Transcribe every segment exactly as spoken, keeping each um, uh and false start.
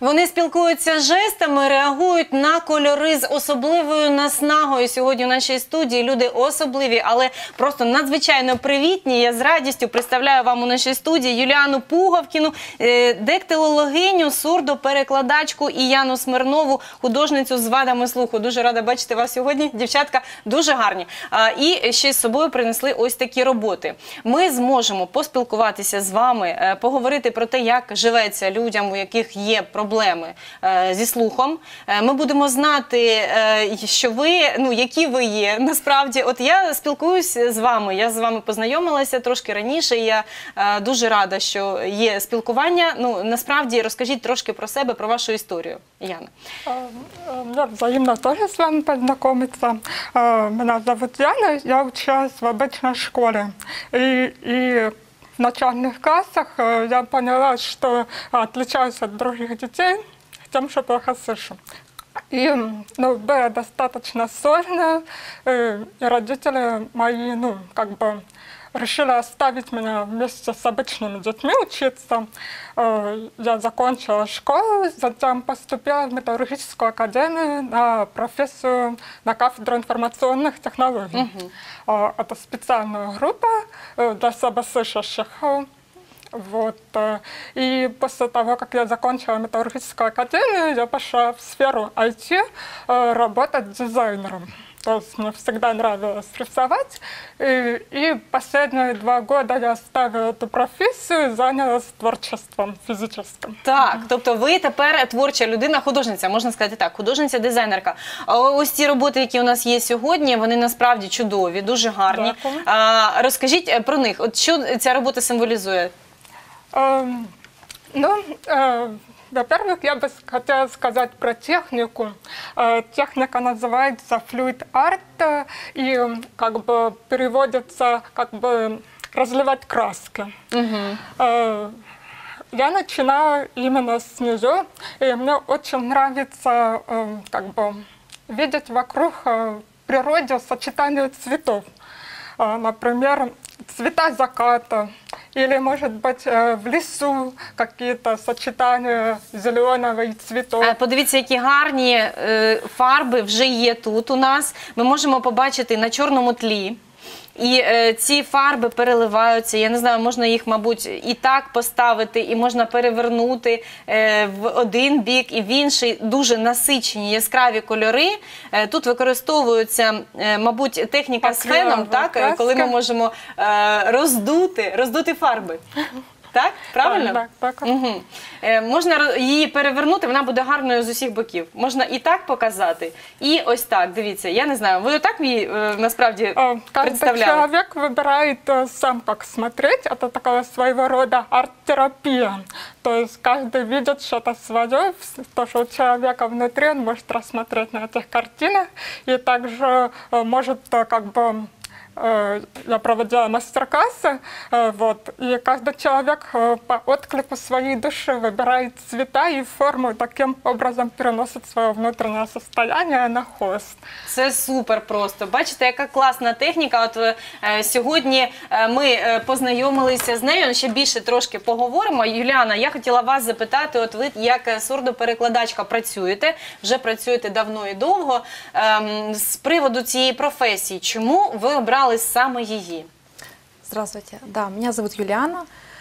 Вони спілкуються жестами, реагують на кольори з особливою наснагою. Сьогодні в нашій студії люди особливі, але просто надзвичайно привітні. Я з радістю представляю вам у нашій студії Юліану Пуговкіну, дактилологиню, сурдоперекладачку і Яну Смирнову, художницю з вадами слуху. Дуже рада бачити вас сьогодні. Дівчатка дуже гарні. І ще з собою принесли ось такі роботи. Ми зможемо поспілкуватися з вами, поговорити про те, як живеться людям, у яких є проблеми зі слухом. Ми будемо знати, що ви, ну, які ви є. Насправді, от я спілкуюся з вами, я з вами познайомилася трошки раніше, і я дуже рада, що є спілкування. Ну, насправді, розкажіть трошки про себе, про вашу історію, Яна. Мне взаимно тоже с вами познакомиться. Меня зовут Яна, я училась в обычной школе. И, и в начальных классах я поняла, что отличаюсь от других детей тем, что плохо слышу. И ну, было достаточно сложно, и родители мои, ну, как бы, решили оставить меня вместе с обычными детьми учиться. Я закончила школу, затем поступила в металлургическую академию на профессию на кафедру информационных технологий. Uh-huh. Это специальная группа для слабослышащих. Вот. И после того, как я закончила металлургическую академию, я пошла в сферу ай ти работать дизайнером. То есть мне всегда нравилось рисовать. И, и последние два года я оставила эту профессию и занялась творчеством фізичним. Так, тобто ви тепер творча людина, художниця, можна сказати так, художниця-дизайнерка. Ось ці роботи, які у нас є сьогодні, вони насправді чудові, дуже гарні. А, розкажіть про них. От що ця робота символізує? А, ну, а... Во-первых, я бы хотела сказать про технику. Техника называется Fluid Art и как бы переводится как бы разливать краски. Uh-huh. Я начинаю именно с нее, и мне очень нравится как бы видеть вокруг в природе сочетание цветов. Например, цвета заката, или, может быть, в лісу какие-то сочетания зеленого і цветов. Подивіться, які гарні фарби вже є тут у нас. Ми можемо побачити на чорному тлі. І е, ці фарби переливаються, я не знаю, можна їх, мабуть, і так поставити, і можна перевернути е, в один бік і в інший. Дуже насичені, яскраві кольори. Е, тут використовується, е, мабуть, техніка так, з феном, так, краска. Коли ми можемо е, роздути, роздути фарби. Так? Правильно? Так, так, так. Угу. Е, можна її перевернути, вона буде гарною з усіх боків. Можна і так показати, і ось так, дивіться. Я не знаю, ви отак її е, насправді Каждый представляли? человек выбирает сам, как смотреть. Это такая своего рода арт-терапия. То есть каждый видит что-то свое, то, что у человека внутри, он может рассмотреть на этих картинах. И также может как бы... Я проводила мастер-классы, вот, и каждый человек по отклику своей души выбирает цвета и форму, таким образом переносит свое внутреннее состояние на холст. Це супер просто. Бачите, яка класна техніка. От е, сьогодні е, ми е, познайомилися з нею, ще більше трошки поговоримо. Юліана, я хотіла вас запитати, от ви як сурдоперекладачка працюєте, вже працюєте давно і довго, е, з приводу цієї професії, чому ви обрали саме її? Здравствуйте. Да, меня зовут Юлиана.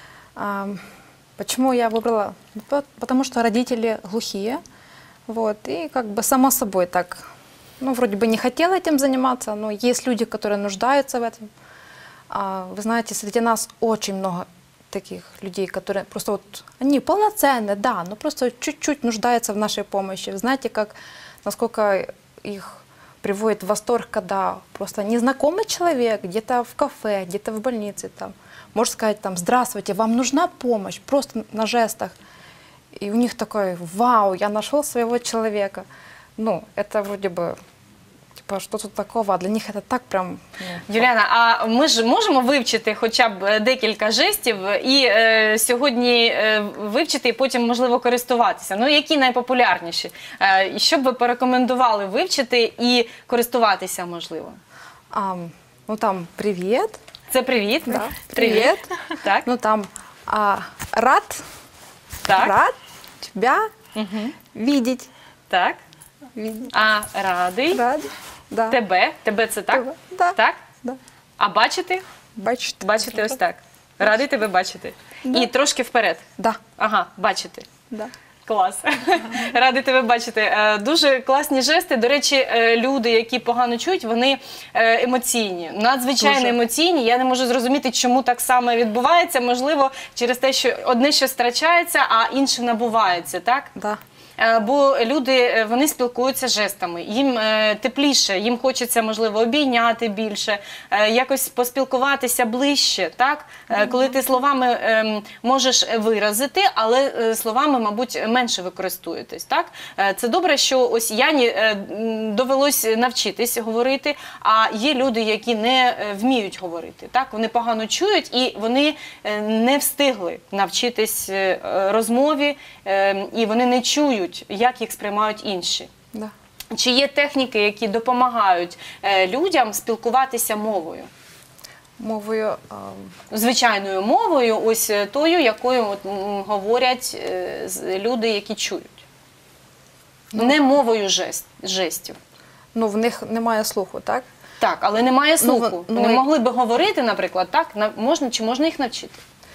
Почему я выбрала? Потому что родители глухие. Вот, и как бы само собой так, ну, вроде бы не хотела этим заниматься, но есть люди, которые нуждаются в этом. Вы знаете, среди нас очень много таких людей, которые просто вот, они полноценные, да, но просто чуть-чуть нуждаются в нашей помощи. Вы знаете, как, насколько их приводит в восторг, когда просто незнакомый человек где-то в кафе, где-то в больнице, там, может сказать, там, здравствуйте, вам нужна помощь, просто на жестах. И у них такой, вау, я нашел своего человека. Ну, это вроде бы, типа, что тут такого, а для них это так прям... Ну, Юліана, а ми ж можемо вивчити хоча б декілька жестів і е, сьогодні е, вивчити і потім, можливо, користуватися? Ну, які найпопулярніші? Е, що б ви порекомендували вивчити і користуватися, можливо? А, ну, там, привіт. Це привіт. Да. Привіт. Привіт. Так. Ну, там, а, рад, так. рад тебя Угу. Видеть. Так. Видеть. А радий? Ради. Да. Тебе? Тебе це так? Тебе. Да. Так? Да. А бачити? Бачите. Бачити ось так. Радий тебе бачити. Да. І трошки вперед. Да. Ага, бачити. Да. Клас. Радий тебе бачити. Е, Дуже класні жести. До речі, е, люди, які погано чують, вони е, емоційні. Надзвичайно Дуже. емоційні. Я не можу зрозуміти, чому так само відбувається. Можливо, через те, що одне щось втрачається, а інше набувається, так? Да. Е, Бо люди, е, вони спілкуються жестами, їм е, тепліше, їм хочеться, можливо, обійняти більше, е, якось поспілкуватися ближче, так? Е, Коли ти словами е, можеш виразити, але е, словами, мабуть, менше використовуєтесь, так? Е, Це добре, що ось Яні е, м, довелось навчитись говорити, а є люди, які не е, вміють говорити, так? Вони погано чують і вони е, не встигли навчитись е, розмові, е, і вони не чують, як їх сприймають інші. Да. Чи є техніки, які допомагають е, людям спілкуватися мовою? Мовою. а, Звичайною мовою, ось е, тою, якою от, м, говорять е, з- люди, які чують. Не мовою жест, жестів. Ну, в них немає слуху, так? Так, але немає слуху. ну, Вони і- могли би говорити, наприклад, так? На- Можна, чи можна їх навчити?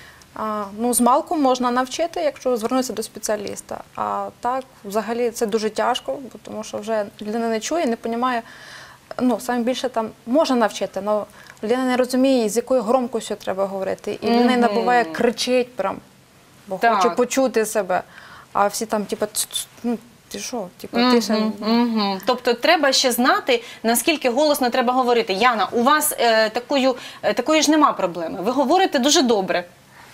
А, ну, змалку можна навчити, якщо звернутися до спеціаліста. А так, взагалі, це дуже тяжко, бо тому що вже людина не чує, не розуміє. Ну, саме більше там можна навчити, але людина не розуміє, з якою громкістю треба говорити. І людина Мгм. набуває, кричить прям, бо Так. хоче почути себе. А всі там, типу, «Ц-ц-ц», ну, ти що, типу, ти ще... Мгм, мгм. Тобто треба ще знати, наскільки голосно треба говорити. Яна, у вас е, такою, е, такої ж нема проблеми. Ви говорите дуже добре.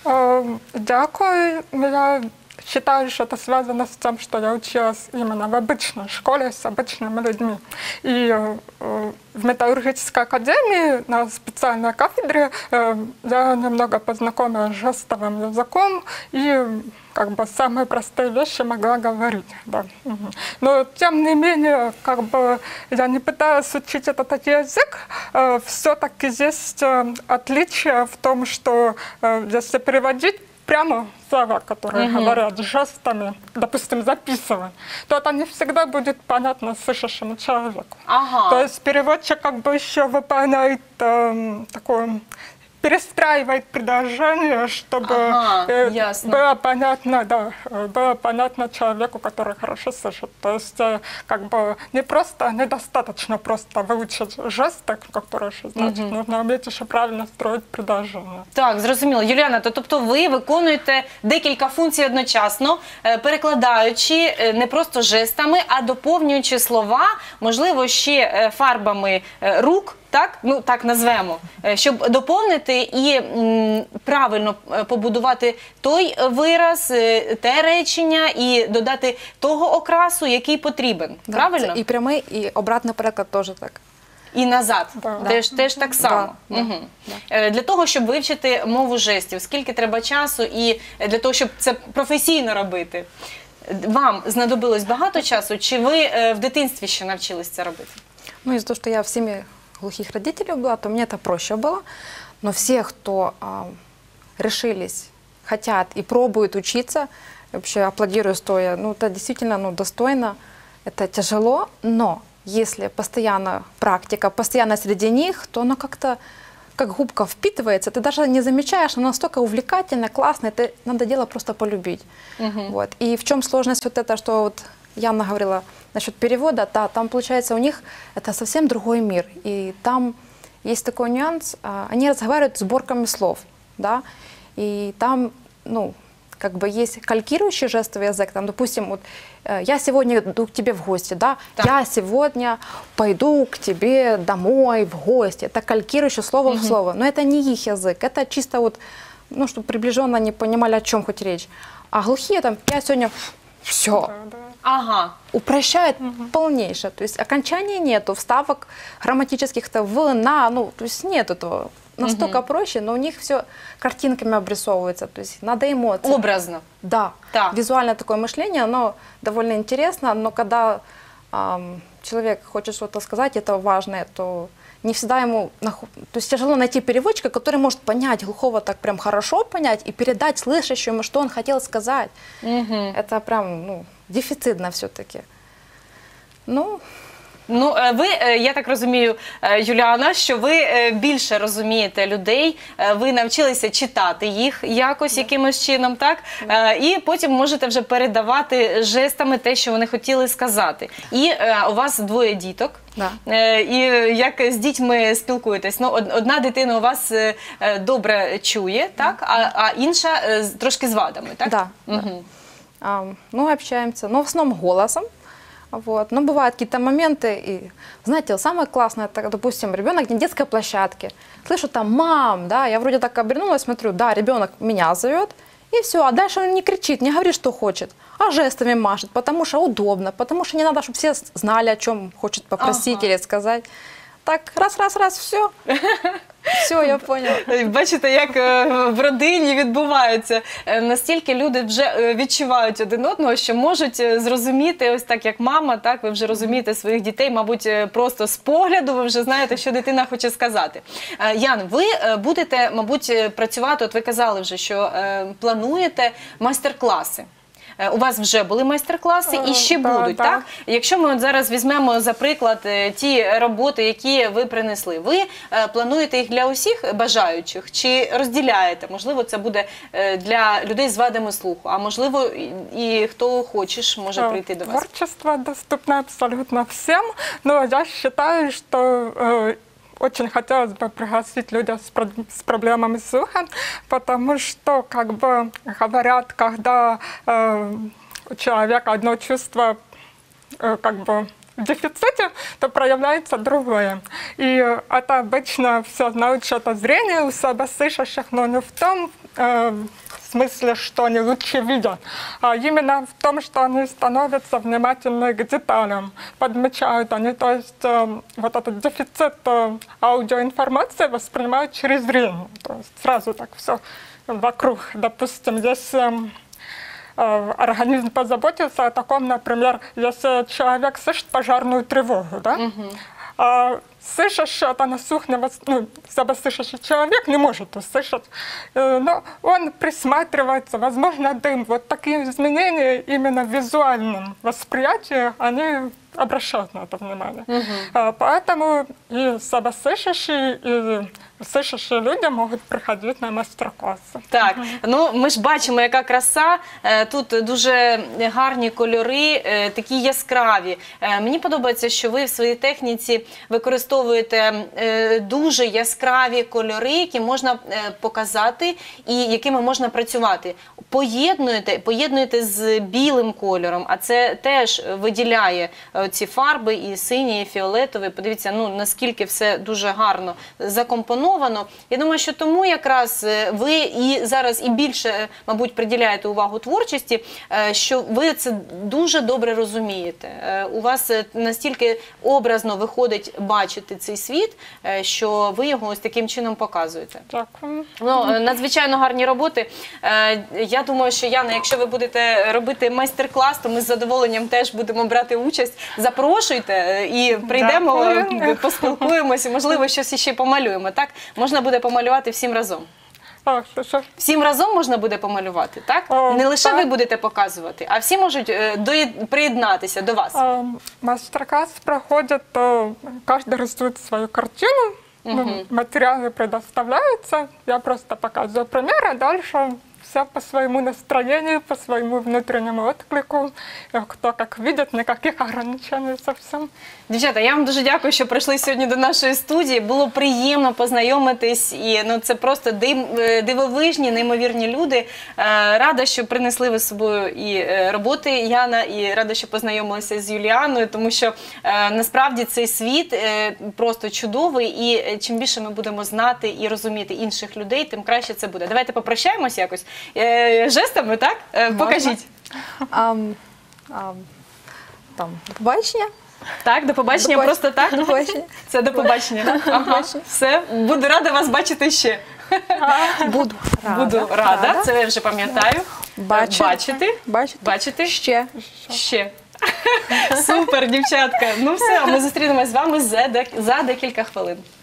Э, Дякую. Я считаю, что это связано с тем, что я училась именно в обычной школе с обычными людьми. И э, в металлургической академии на специальной кафедре э, я немного познакомилась с жестовым языком и как бы самые простые вещи могла говорить. Да. Мгм. Но тем не менее, как бы я не пыталась учить этот язык, э, все-таки есть э, отличие в том, что э, если переводить прямо слова, которые Мгм. говорят жестами, допустим, записывать, то это не всегда будет понятно слышащему человеку. Ага. То есть переводчик как бы еще выполняет эм, такое, перестраивает предложение, чтобы Ага, э, ясно. было понятно, да, э, было понятно человеку, который хорошо слышит. То есть э, как бы не просто, недостаточно просто выучить жесты, которые еще значит, нужно уметь еще правильно строить предложение. Так, зрозуміло. Юліана, то тобто ви виконуєте декілька функцій одночасно, е, перекладаючи е, не просто жестами, а доповнюючи слова, можливо, ще е, фарбами е, рук, так, ну так назвемо, е, щоб доповнити і м, правильно е, побудувати той вираз, е, те речення і додати того окрасу, який потрібен. Да, Правильно? це і прямий, і обратний переклад теж так. І назад. Да. Теж, теж так само. Да, да, Мгм. Е, Для того, щоб вивчити мову жестів, скільки треба часу і е, для того, щоб це професійно робити, вам знадобилось багато часу, чи ви е, в дитинстві ще навчились це робити? Ну, из-за того, что я в семье глухих родителей была, то мне это проще было. Но все, кто а, решились, хотят и пробуют учиться, я вообще аплодирую стоя, ну, это действительно ну, достойно, это тяжело, но если постоянно практика, постоянно среди них, то оно как-то как губка впитывается, ты даже не замечаешь, оно настолько увлекательно, классно, это надо дело просто полюбить. Вот. И в чем сложность вот это, что вот Яна говорила насчет перевода, да, там получается у них это совсем другой мир, и там есть такой нюанс, а, они разговаривают сборками слов, да, и там, ну, как бы есть калькирующий жестовый язык, там, допустим, вот, э, я сегодня иду к тебе в гости, да, Так. я сегодня пойду к тебе домой в гости, это калькирующее слово в слово, но это не их язык, это чисто вот, ну, чтобы приближенно они понимали, о чем хоть речь, а глухие там, я сегодня, все, Да, да. Ага. упрощает полнейше, то есть окончания нету, вставок грамматических-то в, на, ну, то есть нет этого. Настолько проще, но у них все картинками обрисовывается, то есть надо эмоции. Образно. Да, Так. визуальное такое мышление, оно довольно интересно, но когда ам, человек хочет что-то сказать, это важное, то не всегда ему, нах- то есть тяжело найти переводчика, который может понять глухого так прям хорошо понять и передать слышащему, что он хотел сказать. Мгм. Это прям, ну, дефицитно все-таки. Ну, Ну, е, ви, е, я так розумію, е, Юліана, що ви е, більше розумієте людей, е, ви навчилися читати їх якось, якимось чином, так? Е, І потім можете вже передавати жестами те, що вони хотіли сказати. І е, у вас двоє діток. Да. Е, І як з дітьми спілкуєтесь? Ну, од- одна дитина у вас е, е, добре чує, так? А, а інша е, з- трошки з вадами, так? да. Мгм. да. А, ну, общаемся, но в основном голосом. Вот. Но бывают какие-то моменты, и, знаете, самое классное, это, допустим, ребенок на детской площадке. Слышу там «мам», да, я вроде так обернулась, смотрю, да, ребенок меня зовет, и все, а дальше он не кричит, не говорит, что хочет, а жестами машет, потому что удобно, потому что не надо, чтобы все знали, о чем хочет попросить Ага. или сказать. Так, раз-раз-раз, все. Все, я поняла. Бачите, як е, в родині відбувається. Е, Настільки люди вже е, відчувають один одного, що можуть е, зрозуміти, ось так як мама, так, ви вже розумієте своїх дітей, мабуть, е, просто з погляду ви вже знаєте, що дитина хоче сказати. Е, Ян, ви е, будете, мабуть, е, працювати, от ви казали вже, що е, плануєте майстер-класи. Е, У вас вже були майстер-класи і ще Е, да, будуть, да. так? Якщо ми от зараз візьмемо, за приклад, е, ті роботи, які ви принесли, ви е, плануєте їх для усіх бажаючих чи розділяєте? Можливо, це буде е, для людей з вадами слуху, а можливо, і, і хто хочеш може Э, прийти до вас. Творчество доступно абсолютно всем, но я считаю, что э, очень хотелось бы пригласить людей с, про- с проблемами слуха, потому что, как бы говорят, когда э, у человека одно чувство, э, как бы в дефиците, то проявляется другое. И э, это обычно все знают, что это зрение у слабослышащих, но не в том э, смысле, что они лучше видят, а именно в том, что они становятся внимательны к деталям, подмечают они, то есть э, вот этот дефицит э, аудиоинформации воспринимают через зрение, то есть сразу так все вокруг, допустим, если э, организм позаботился о таком, например, если человек слышит пожарную тревогу, да, а слышащий, это на слух не вос- ну, слабослышащий человек не может услышать, э, но он присматривается, возможно, дым. Вот такие изменения именно в визуальном восприятии, они обращают на это внимание. А, Поэтому и слабослышащие, и слышащие люди могут приходить на мастер-классы. Так, ну ми ж бачимо, яка краса. Е, Тут дуже гарні кольори, е, такі яскраві. Е, Мені подобається, що ви в своїй техніці використовуєте е, дуже яскраві кольори, які можна е, показати і якими можна працювати. Поєднуєте, поєднуєте з білим кольором, а це теж виділяє е, ці фарби і синій, і фіолетовий. Подивіться, ну наскільки все дуже гарно закомпоновано. Я думаю, що тому якраз е, ви і зараз і більше, е, мабуть, приділяєте увагу творчості, е, що ви це дуже добре розумієте. Е, У вас е, настільки образно виходить бачити цей світ, е, що ви його ось таким чином показуєте. Дякую. Ну, е, надзвичайно гарні роботи. Е, Я думаю, що, Яна, якщо ви будете робити майстер-клас, то ми з задоволенням теж будемо брати участь. Запрошуйте е, і прийдемо, Дякую. е, поспілкуємося, можливо, щось іще помалюємо. Так? Можна буде помалювати всім разом. О, що- що? Всім разом можна буде помалювати, так? О, Не лише так. ви будете показувати, а всі можуть е, доєд- приєднатися до вас. Э, Мастер-класс проходит, э, каждый рисует свою картину, ну, материалы предоставляются, я просто показываю пример, а дальше все по своему настроению, по своему внутреннему отклику, э, кто как видит, никаких ограничений совсем. Дівчата, я вам дуже дякую, що прийшли сьогодні до нашої студії. Було приємно познайомитись. І ну це просто див, е, дивовижні, неймовірні люди. Е, Рада, що принесли ви з собою і е, роботи Яна, і рада, що познайомилися з Юліаною, тому що е, насправді цей світ е, просто чудовий. І е, чим більше ми будемо знати і розуміти інших людей, тим краще це буде. Давайте попрощаємось якось е, жестами, так? Е, Покажіть. Ам, ам, там, до побачення. Так, до побачення, До побач- просто так? До побачення. Це до побачення. Ага, побачення. все, буду рада вас бачити ще. Буду рада. Буду рада, це я вже пам'ятаю. Бачити. Бачити. Бачити. Бачити. Ще. Ще. Супер, дівчатка. Ну все, ми зустрінемось з вами за дек- за декілька хвилин.